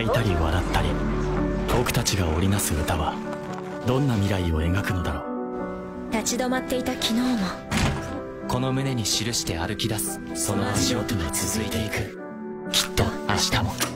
泣いたり笑ったり、僕たちが織りなす歌はどんな未来を描くのだろう。 立ち止まっていた昨日も、 この胸に記して歩き出す、その足音が続いていく。きっと明日も。